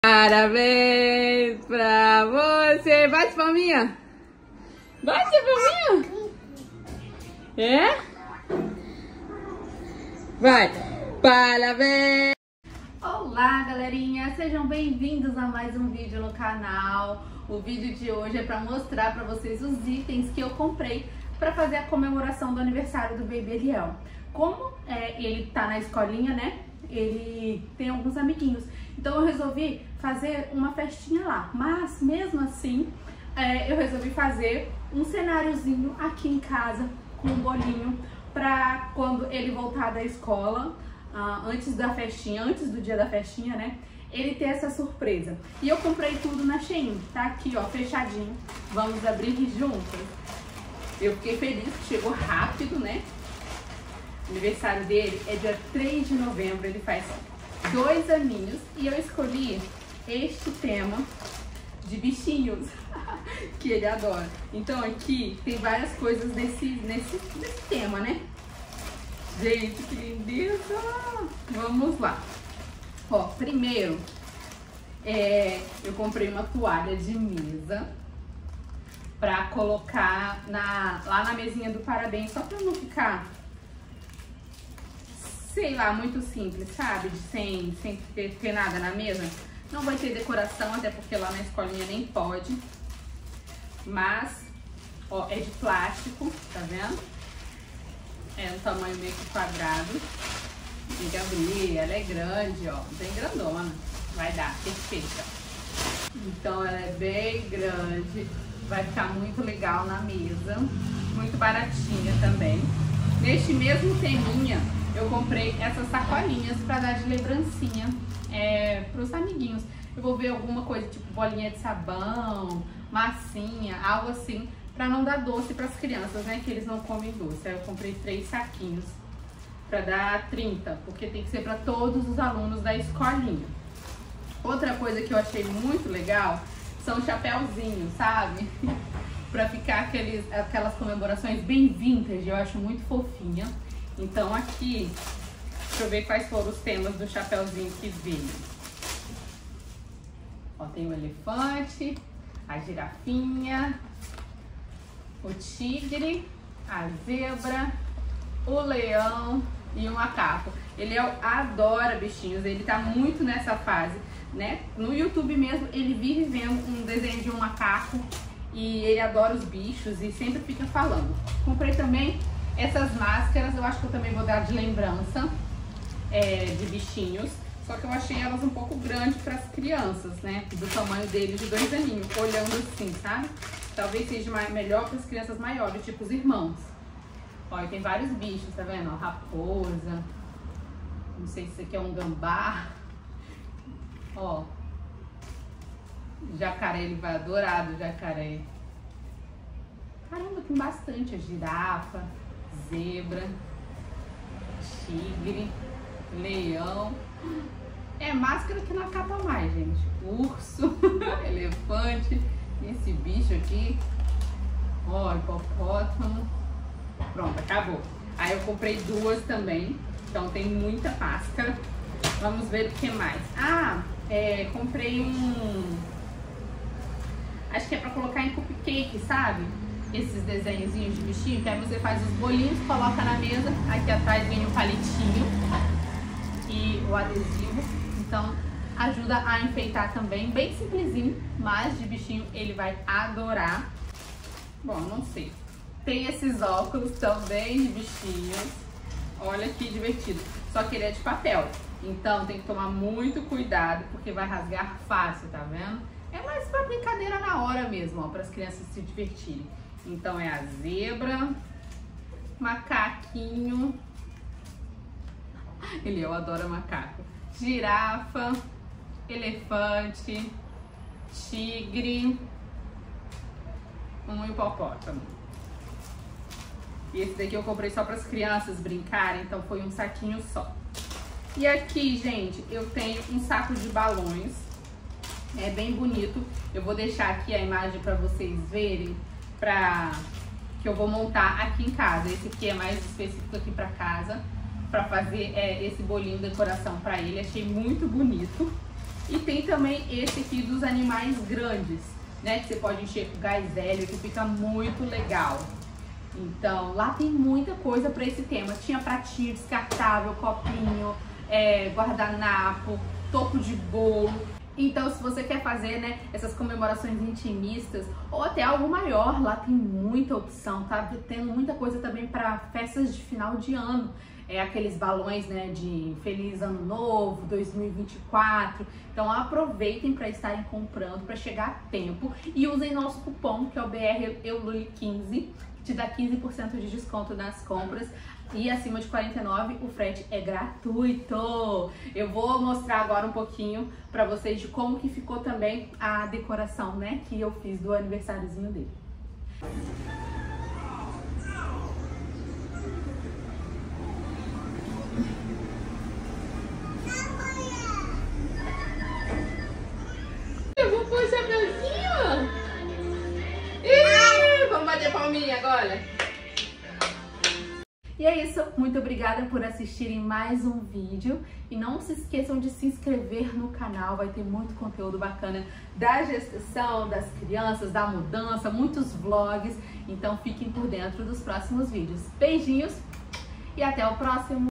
Parabéns pra você. Bate palminha. Bate palminha. É? Vai. Parabéns. Olá, galerinha. Sejam bem-vindos a mais um vídeo no canal. O vídeo de hoje é para mostrar para vocês os itens que eu comprei para fazer a comemoração do aniversário do Baby Eliel. Como ele tá na escolinha, né? Ele tem alguns amiguinhos. Então eu resolvi fazer uma festinha lá. Mas mesmo assim, eu resolvi fazer um cenáriozinho aqui em casa com um bolinho para quando ele voltar da escola, antes da festinha, antes do dia da festinha, né? Ele ter essa surpresa. E eu comprei tudo na Shein, tá aqui, ó, fechadinho. Vamos abrir juntos. Eu fiquei feliz que chegou rápido, né? O aniversário dele é dia 3 de novembro, ele faz 2 aninhos. E eu escolhi este tema de bichinhos, que ele adora. Então aqui tem várias coisas nesse tema, né? Gente, que lindeza! Vamos lá. Ó, primeiro, eu comprei uma toalha de mesa pra colocar lá na mesinha do parabéns, só pra não ficar, sei lá, muito simples, sabe? Sem ter nada na mesa. Não vai ter decoração, até porque lá na escolinha nem pode. Mas, ó, é de plástico, tá vendo? É um tamanho meio que quadrado. Tem que abrir, ela é grande, ó, bem grandona. Vai dar, perfeita. Então ela é bem grande, vai ficar muito legal na mesa. Muito baratinha também. Neste mesmo teminha, eu comprei essas sacolinhas pra dar de lembrancinha pros amiguinhos. Eu vou ver alguma coisa tipo bolinha de sabão, massinha, algo assim, pra não dar doce pras crianças, né? Que eles não comem doce. Aí eu comprei 3 saquinhos pra dar 30, porque tem que ser pra todos os alunos da escolinha. Outra coisa que eu achei muito legal são chapéuzinhos, sabe? Pra ficar aquelas comemorações bem vintage, eu acho muito fofinha. Então aqui, deixa eu ver quais foram os temas do chapéuzinho que veio. Ó, tem o elefante, a girafinha, o tigre, a zebra, o leão e o macaco. Ele adora bichinhos, ele tá muito nessa fase, né? No YouTube mesmo, ele vive vendo um desenho de um macaco e ele adora os bichos e sempre fica falando. Comprei também essas máscaras, eu acho que eu também vou dar de lembrança de bichinhos. Só que eu achei elas um pouco grandes para as crianças, né? Do tamanho deles de 2 aninhos, olhando assim, sabe? Talvez seja melhor para as crianças maiores, tipo os irmãos. Ó, e tem vários bichos, tá vendo? Ó, raposa, não sei se isso aqui é um gambá. Ó, jacaré, ele vai adorar do jacaré. Caramba, tem bastante. A girafa, zebra, tigre, leão. É máscara que não acaba mais, gente. Urso, elefante, esse bicho aqui. Ó, hipopótamo. Pronto, acabou. Aí eu comprei 2 também. Então tem muita máscara. Vamos ver o que mais. Comprei acho que é pra colocar em cupcake, sabe? Esses desenhozinhos de bichinho, que aí você faz os bolinhos, coloca na mesa. Aqui atrás vem o palitinho e o adesivo. Então ajuda a enfeitar também, bem simplesinho, mas de bichinho ele vai adorar. Bom, não sei. Tem esses óculos também de bichinhos. Olha que divertido. Só que ele é de papel. Então tem que tomar muito cuidado, porque vai rasgar fácil, tá vendo? É mais pra brincadeira na hora mesmo, ó, para as crianças se divertirem. Então é a zebra, macaquinho. Eu adoro macaco. Girafa, elefante, tigre, um hipopótamo. E esse daqui eu comprei só para as crianças brincarem, então foi um saquinho só. E aqui, gente, eu tenho um saco de balões. É bem bonito. Eu vou deixar aqui a imagem para vocês verem, que eu vou montar aqui em casa. Esse aqui é mais específico aqui para casa, para fazer esse bolinho de decoração para ele. Achei muito bonito. E tem também esse aqui dos animais grandes, né? Que você pode encher com gás hélio, que fica muito legal. Então, lá tem muita coisa para esse tema. Tinha pratinho descartável, copinho, guardanapo, topo de bolo. Então, se você quer fazer, né, essas comemorações intimistas ou até algo maior, lá tem muita opção, tá? Tendo muita coisa também para festas de final de ano. Aqueles balões, né, de Feliz Ano Novo, 2024. Então aproveitem para estarem comprando, para chegar a tempo, e usem nosso cupom, que é o BREULULI15, que te dá 15% de desconto nas compras, e acima de 49 o frete é gratuito. Eu vou mostrar agora um pouquinho para vocês de como que ficou também a decoração, né, que eu fiz do aniversáriozinho dele. Palminha agora. E é isso, muito obrigada por assistirem mais um vídeo e não se esqueçam de se inscrever no canal, vai ter muito conteúdo bacana da gestação, das crianças, da mudança, muitos vlogs, então fiquem por dentro dos próximos vídeos. Beijinhos e até o próximo!